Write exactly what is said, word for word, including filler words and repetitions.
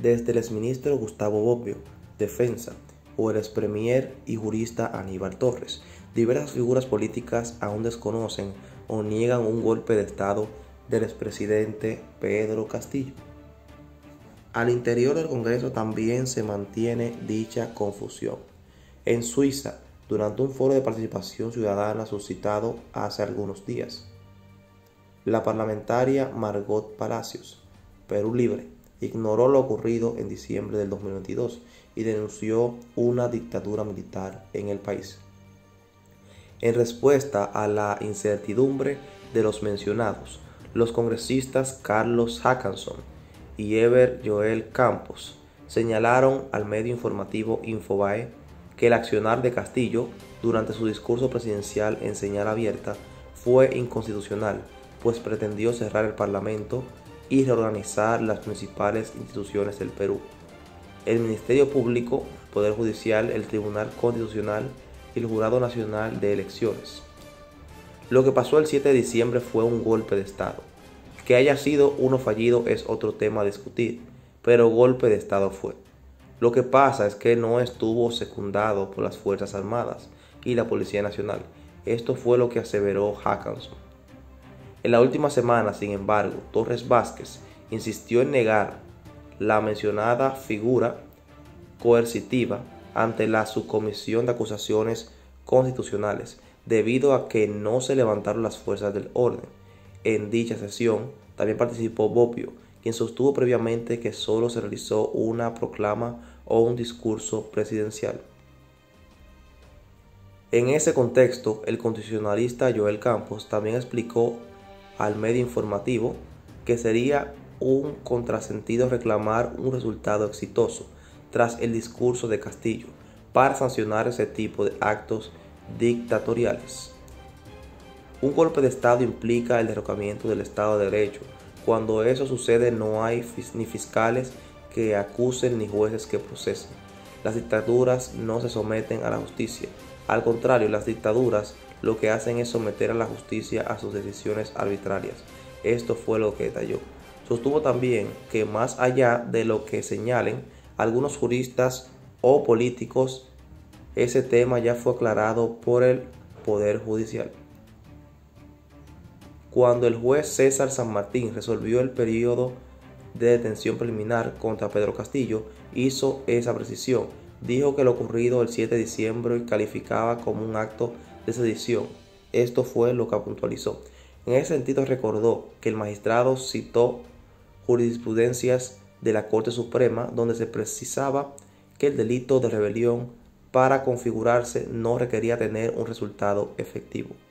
desde el exministro Gustavo Bobbio, Defensa, o el expremier y jurista Aníbal Torres. Diversas figuras políticas aún desconocen o niegan un golpe de Estado del expresidente Pedro Castillo. Al interior del Congreso también se mantiene dicha confusión. En Suiza, durante un foro de participación ciudadana suscitado hace algunos días, la parlamentaria Margot Palacios, Perú Libre, ignoró lo ocurrido en diciembre del dos mil veintidós y denunció una dictadura militar en el país. En respuesta a la incertidumbre de los mencionados, los congresistas Carlos Hackanson y Eber Joel Campos señalaron al medio informativo Infobae que el accionar de Castillo durante su discurso presidencial en señal abierta fue inconstitucional, pues pretendió cerrar el Parlamento y reorganizar las principales instituciones del Perú: el Ministerio Público, el Poder Judicial, el Tribunal Constitucional y el Jurado Nacional de Elecciones. Lo que pasó el siete de diciembre fue un golpe de Estado. Que haya sido uno fallido es otro tema a discutir, pero golpe de Estado fue. Lo que pasa es que no estuvo secundado por las Fuerzas Armadas y la Policía Nacional. Esto fue lo que aseveró Hackanson. En la última semana, sin embargo, Torres Vázquez insistió en negar la mencionada figura coercitiva ante la Subcomisión de Acusaciones Constitucionales, debido a que no se levantaron las fuerzas del orden. En dicha sesión también participó Bobbio, quien sostuvo previamente que solo se realizó una proclama o un discurso presidencial. En ese contexto, el constitucionalista Joel Campos también explicó al medio informativo que sería un contrasentido reclamar un resultado exitoso tras el discurso de Castillo para sancionar ese tipo de actos dictatoriales. Un golpe de Estado implica el derrocamiento del Estado de Derecho. Cuando eso sucede, no hay ni fiscales que acusen ni jueces que procesen. Las dictaduras no se someten a la justicia. Al contrario, las dictaduras lo que hacen es someter a la justicia a sus decisiones arbitrarias. Esto fue lo que detalló. Sostuvo también que más allá de lo que señalen algunos juristas o políticos, ese tema ya fue aclarado por el Poder Judicial. Cuando el juez César San Martín resolvió el periodo de detención preliminar contra Pedro Castillo, hizo esa precisión. Dijo que lo ocurrido el siete de diciembre calificaba como un acto de sedición. Esto fue lo que puntualizó. En ese sentido, recordó que el magistrado citó jurisprudencias de la Corte Suprema donde se precisaba que el delito de rebelión para configurarse no requería tener un resultado efectivo.